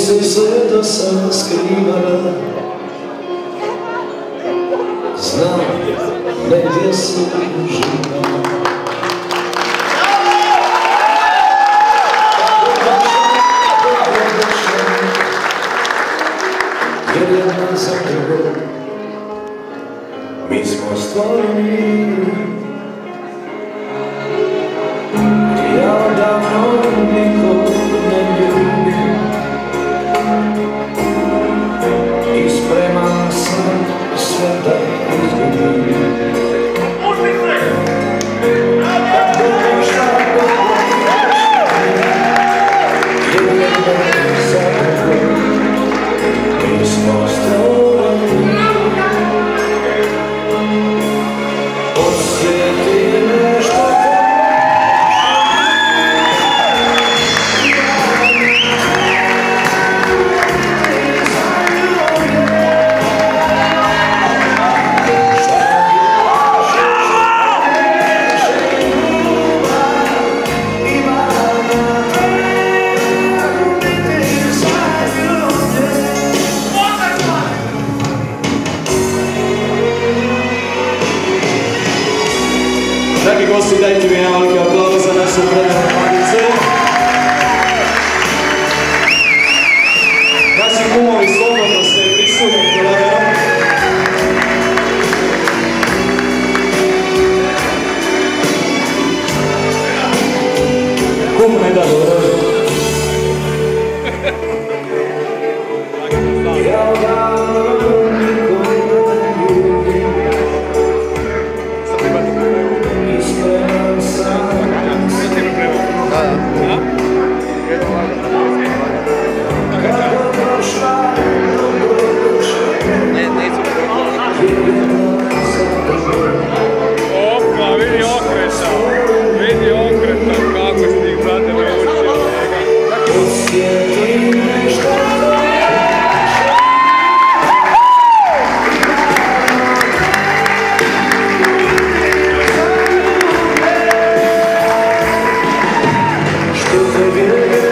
se sve do sada skrivala. Znam, negdje si živa. Jer jedna za drugo mi smo stvoreni. Ja odavno nikog ne ljubim i spreman sam sve da izgubim. Dragi gosti, dajte mi jedan veliki aplauz za našu predanu Marice. Naši kumovi slobodno se prisutni kolegama. Kum ne da dobro. Opa, vidi okreta kako s njih brate me učio Što te